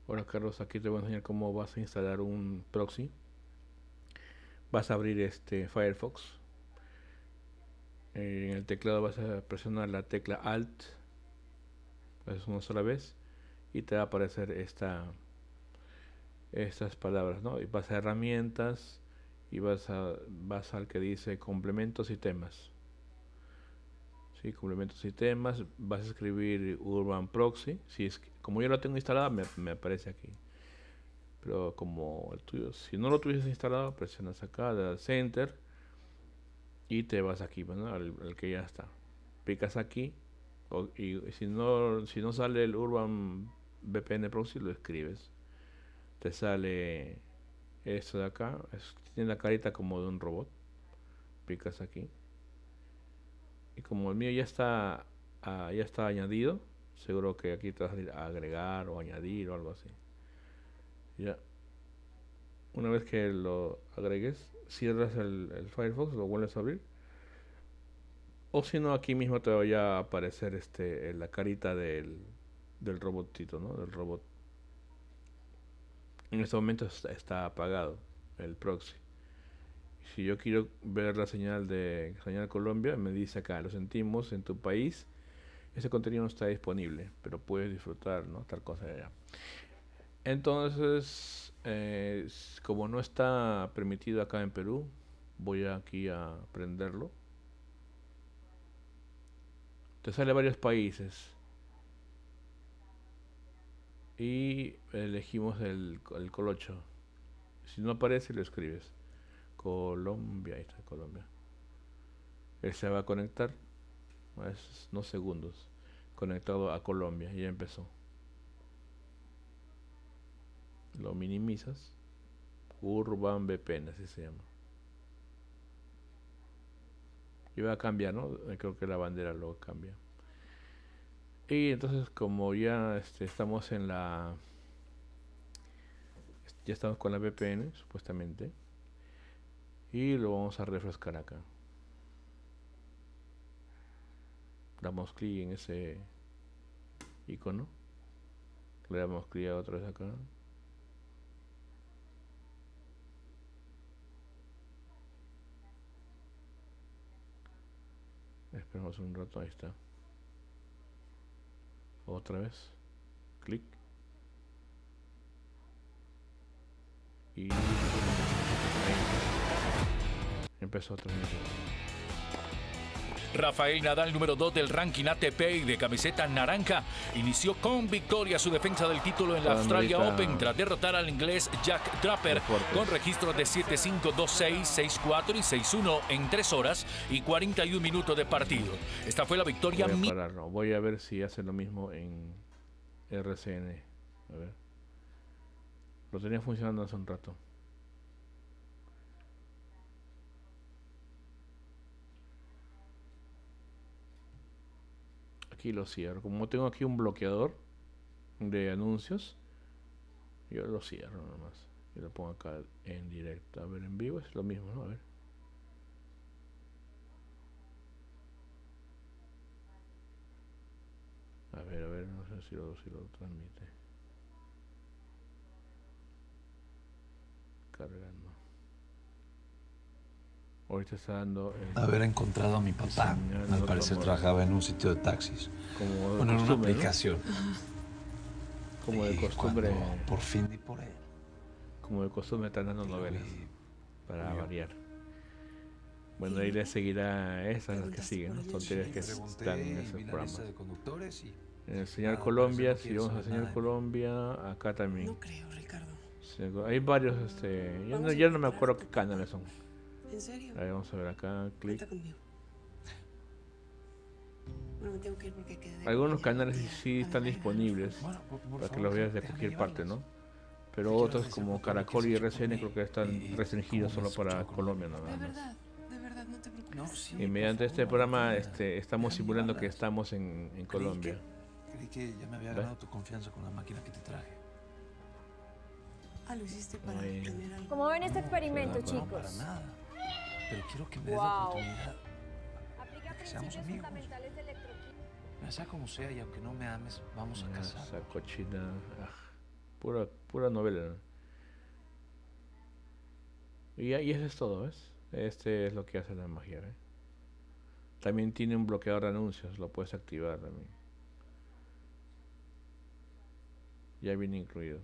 Hola Carlos, aquí te voy a enseñar cómo vas a instalar un proxy. Vas a abrir este Firefox. En el teclado vas a presionar la tecla Alt, haces una sola vez y te va a aparecer estas palabras, ¿no? Y vas a herramientas y vas al que dice complementos y temas. Sí, complementos y temas, vas a escribir Urban Proxy. Si es como yo lo tengo instalado, me aparece aquí. Pero como el tuyo, si no lo tuvieses instalado, presionas acá, le das Enter y te vas aquí, bueno, al que ya está. Picas aquí y si no sale el Urban VPN Proxy, lo escribes. Te sale esto de acá, tiene la carita como de un robot. Picas aquí. Y como el mío ya está añadido, seguro que aquí te vas a ir a agregar o añadir o algo así. Ya, una vez que lo agregues, cierras el Firefox, lo vuelves a abrir. O si no, aquí mismo te va a aparecer la carita del robotito, ¿no? Del robot. En este momento está apagado el proxy. Si yo quiero ver la señal Colombia, me dice acá, lo sentimos en tu país. Ese contenido no está disponible, pero puedes disfrutar, ¿no? Tal cosa de allá. Entonces, como no está permitido acá en Perú, voy aquí a prenderlo. Te sale varios países y elegimos el colocho. Si no aparece, lo escribes. Colombia, ahí está Colombia. Él se va a conectar, es unos segundos, conectado a Colombia, y ya empezó. Lo minimizas. Urban VPN, así se llama. Y va a cambiar, ¿no? Creo que la bandera lo cambia. Y entonces como ya estamos ya estamos con la VPN, supuestamente. Y lo vamos a refrescar acá. Damos clic en ese icono. Le damos clic otra vez acá. Esperamos un rato, ahí está. Otra vez. Clic. Y ahí empezó a transmitir. Rafael Nadal, número 2 del ranking ATP y de camiseta naranja, inició con victoria su defensa del título en la Australia Open tras derrotar al inglés Jack Draper con registros de 7-5, 2-6, 6-4 y 6-1 en 3 horas y 41 minutos de partido. Esta fue la victoria. Voy a ver si hace lo mismo en RCN. A ver. Lo tenía funcionando hace un rato. Aquí lo cierro. Como tengo aquí un bloqueador de anuncios, yo lo cierro nomás. Y lo pongo acá en directo. A ver, en vivo es lo mismo, ¿no? A ver. A ver, no sé si lo transmite. Cargando. Ahorita está dando haber encontrado a mi papá. Al parecer trabajaba en un sitio de taxis. Bueno, en una aplicación. Como de costumbre. Por fin di por él. Como de costumbre están dando novelas. Para variar. Bueno, ahí le seguirá esas las que siguen, las tonterías que están en ese programa. En el Señal Colombia, si vamos a Señal Colombia, acá también. No creo, Ricardo. Hay varios, ya no me acuerdo qué canales son. ¿En serio? Ahí vamos a ver acá, clic. Bueno, me tengo que ir porque quedé. Algunos canales sí están disponibles para que los veas de cualquier parte, ¿no? Pero otros como Caracol y RCN creo que están restringidos solo para Colombia nada más. De verdad, no te preocupes. Y mediante este programa estamos simulando que estamos en Colombia. Creí que ya me había ganado tu confianza con la máquina que te traje. Ah, lo hiciste para tener algo. ¿Cómo ven este experimento, chicos? No, para nada. Pero quiero que me des la oportunidad Aplica de que seamos principios amigos. fundamentales de electroquímica. Sea como sea, y aunque no me ames, vamos a casar. Esa cochina. Pura novela, ¿no? Y eso es todo, ¿ves? Este es lo que hace la magia, ¿eh? También tiene un bloqueador de anuncios, lo puedes activar también. Ya viene incluido.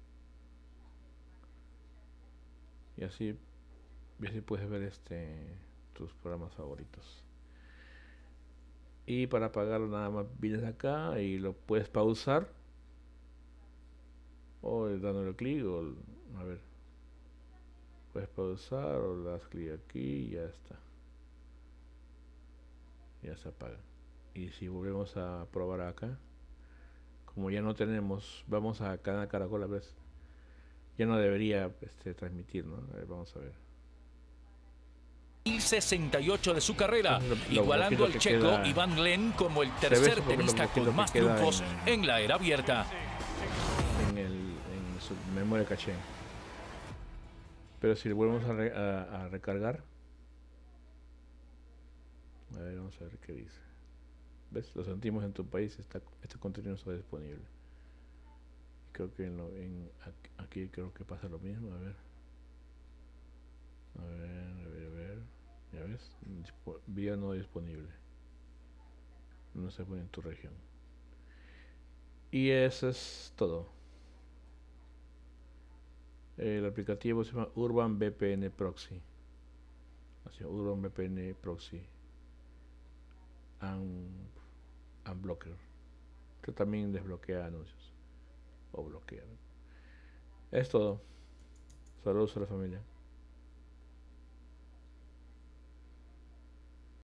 Y así puedes ver tus programas favoritos. Y para apagarlo nada más vienes acá y lo puedes pausar. O dándole clic o... A ver. Puedes pausar o le das clic aquí y ya está. Ya se apaga. Y si volvemos a probar acá, como ya no tenemos, vamos a Canal Caracol a ver, ya no debería transmitir, ¿no? A ver, vamos a ver. 1068 de su carrera, igualando al checo Iván Glen como el tercer tenista con más triunfos en la era abierta. En su memoria caché. Pero si le volvemos a recargar, a ver, vamos a ver qué dice. ¿Ves? Lo sentimos en tu país, este contenido no está disponible. Creo que aquí creo que pasa lo mismo. A ver. ¿Ya ves? Vía no disponible. No se pone en tu región. Y eso es todo. El aplicativo se llama Urban VPN Proxy. Así, Urban VPN Proxy. Unblocker. Que también desbloquea anuncios. O bloquea. Es todo. Saludos a la familia.